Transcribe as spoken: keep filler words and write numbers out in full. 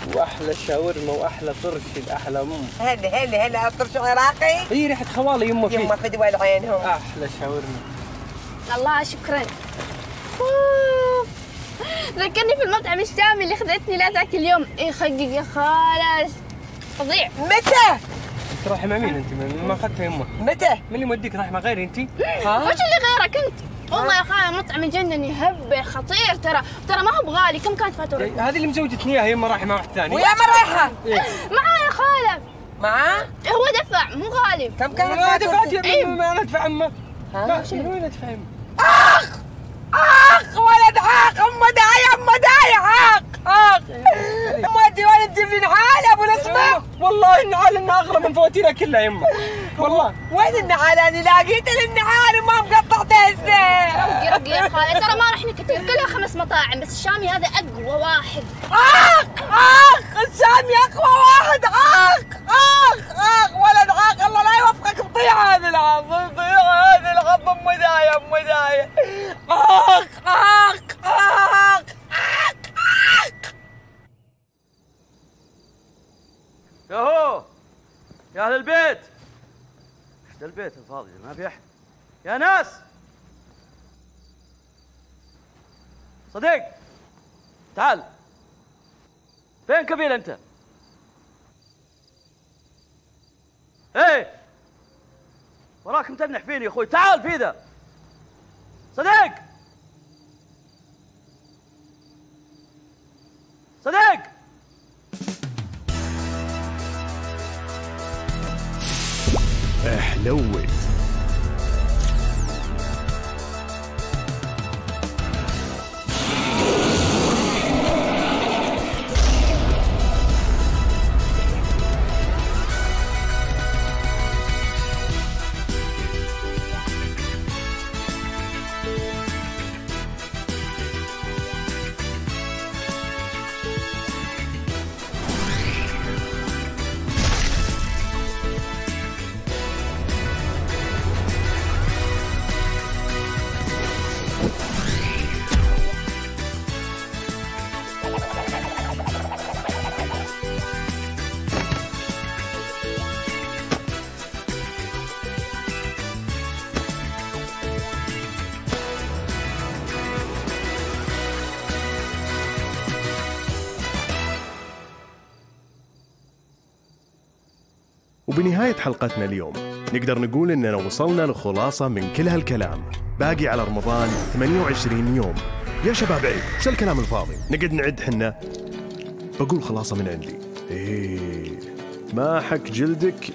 واحلى شاورما واحلى طرش باحلى ام. هلا هلا هلا طرش عراقي. هي ريحه خوالي يمه فيه. يمه فدوى عينهم. احلى شاورما. الله شكرا. ذكرني في المطعم الشامي اللي خذتني لا ذاك اليوم. اي خقق يا خالص فظيع. متى؟ انت رايحه مع مين انت؟ ما اخذتها يمه. متى؟ من اللي موديك رايح مع غيري انت؟ ها؟ وش اللي غيرك انت؟ والله يا خالد مطعم يجنني هبه خطير ترى، ترى ما هو بغالي. كم كانت فاتورته؟ هذه اللي مزوجتني اياها يمه رايحه مع واحد ثاني. ويا من رايحه؟ معاه يا خالد. معاه؟ هو دفع مو غالي. كم كانت فاتورته؟ ما دفعت إيه؟ ما انا ادفع امه. ها؟ وين ادفع امه؟ اخ اخ ولد عاق. ام داية ام داية عاق اخ. مودي ولا تجيب لي نعال يا ابو نصبه؟ والله النعال انها اغلى من فواتيرها كلها يمه. والله وين النعال؟ انا لاقيت النعال وما مقطعته هسه. رقي رقي يا خالد ترى ما رحنا كثير، كلها خمس مطاعم بس الشامي هذا اقوى واحد. اخ اخ الشامي اقوى واحد. اخ اخ اخ ولد عاق. الله لا يوفقك بضيع هذا العظ بضيع هذا العظ. ام داية ام داية. اخ اخ اخ اخ اخ. ياهو يا اهل البيت. ايش ذا البيت الفاضي ما في احد؟ يا ناس صديق تعال. فين كفيل انت؟ ايه وراك متنح فيني يا اخوي. تعال في ذا صديق صديق. احلوت وبنهاية حلقتنا اليوم نقدر نقول إننا وصلنا لخلاصة من كل هالكلام. باقي على رمضان ثمانية وعشرين يوم. يا شباب عيب، شو الكلام الفاضي؟ نقعد نعد حنا. بقول خلاصة من عندي. إيه ما حك جلدك